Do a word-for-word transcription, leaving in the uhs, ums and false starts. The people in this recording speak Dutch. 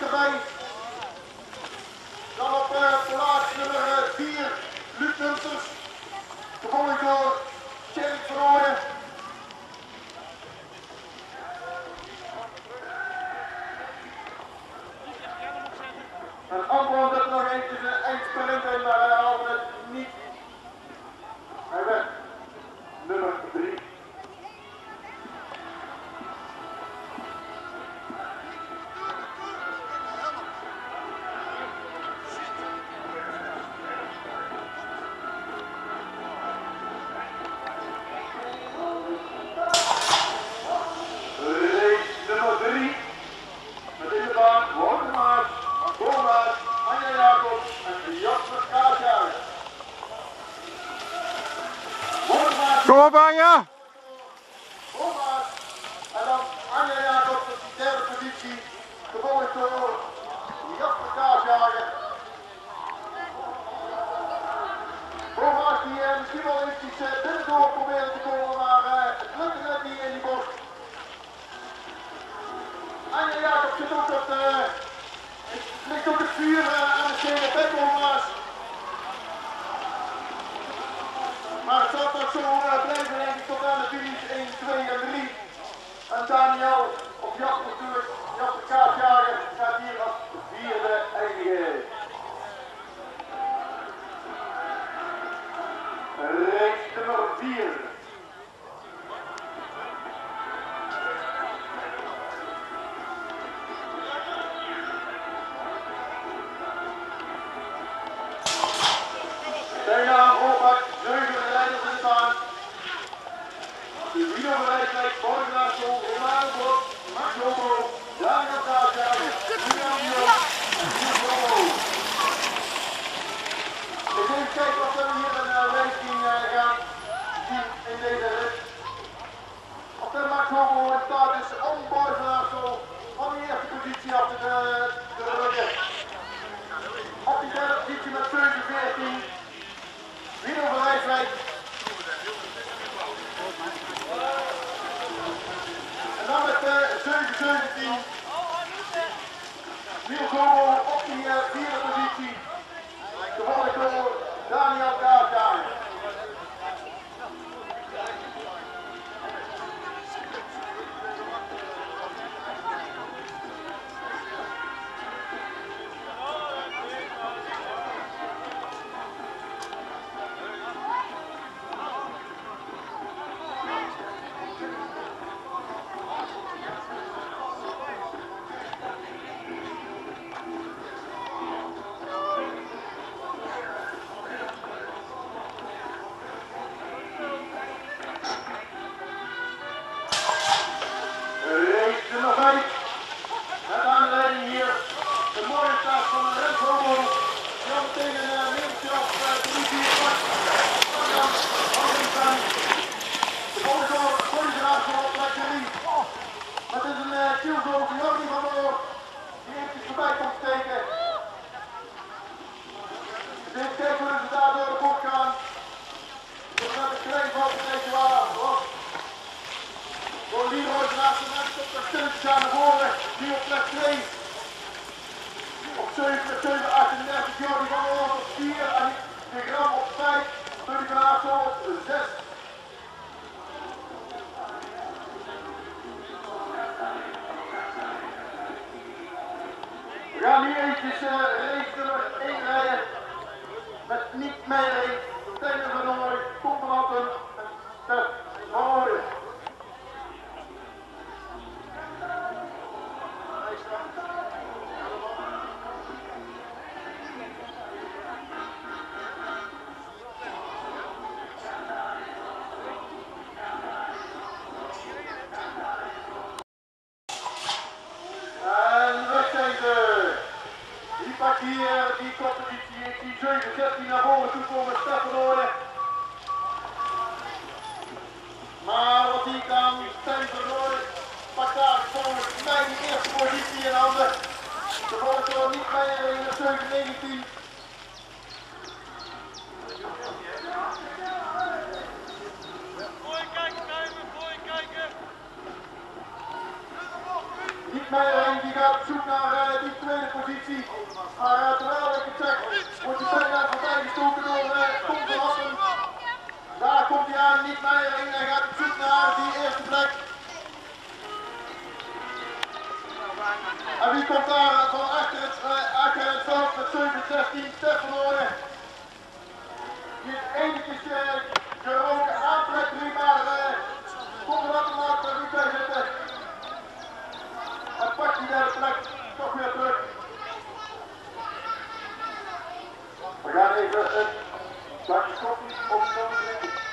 erbij. Dan op uh, plaats nummer vier, Luc Munters. Gevolgd door Tjerk Verrooyen. En Antoine dat er nog eentje een eindsprint in, maar hij haalde het niet. Hij werd nummer drie. Kom op Anja! En dan Anja Jacobs op die derde positie, gevolgd door Jasper Kaasjager. Bomaas die uh, misschien wel eventjes uh, binnendoor proberen te komen, maar uh, het lukt net niet in die bocht. Anja Jacobs zit ook op de, het ligt ook het vuur uh, aan de stenen bij Bomaas. Maar het zal toch zo uh, blijven denk ik tot aan de finish één, twee en drie. En Daniel of Jasper natuurlijk, Jasper Kaasjager gaat hier als vierde eindigen. Race nummer vier. Bijna Robert, zeven rijders in de baan. De wielerbereidheid, Borgenaarschol, Romano Bos, Max Lobo, Daniel Kaasjager, Julian Jong en Niels Lobo. Ik ga even kijken of we hier een uh, ranking uh, gaan zien in deze rit. Of de Max Lobo in staat is om Borgenaarschol van de eerste positie af te, te drukken. Op die derde positie met zeven veertien. Wielerbereidheid. En dan met uh, zeven zeventien. Niels Lobo op die uh, vierde positie. Gevolgd door Daniel Kaasjager. Met aanleiding hier de mooie start van de Rens Homo. Die al meteen een uh, middeltje op uh, de politie pakt. En dan Hans van gevolgd door Borgenaarschol op plek drie. Dat is een uh, kielzo van Jordi van der Oort. Die eventjes voorbij komt steken. Dus even kijken hoe ze daar door de bocht gaan. Dus met een klein valt een beetje waar. Door Leroy naast de mensen op de stilletjes aan de voren, die op plek twee. Op zeven met zeven achtendertig, Jordi van der Oort op vier en de Gram op vijf, Rudy van Aarsel op zes. We gaan nu eventjes uh, race nummer één rijden met niet meerijden. Tegen van Nooy, Kompenhatten en Stef van Ooyen. Hier die competitie is die zeven zestien naar voren toe komen, Stef van Ooyen. Maar wat zie ik dan? Stef van Ooyen pakt daar volgens mij die eerste positie in handen. De volgende niet meer in de zeven negentien. Niet Meijering die gaat op zoek naar uh, die tweede positie. Maar uh, terwijl ik het zeg, wordt die bijna voorbij gestoken door uh, Tom van Assen. Daar komt hij aan, niet Meijering. Hij gaat op zoek naar die eerste plek. En wie komt daar van achter het, uh, achter het veld met zeven zestien? Stefan Oorne. Die is eventjes uh, geroken aan plek drie, maar uh, komt er wat te laat er niet bij zitten. En pakt die derde plek toch weer terug. We gaan even een zakje koffie opnemen.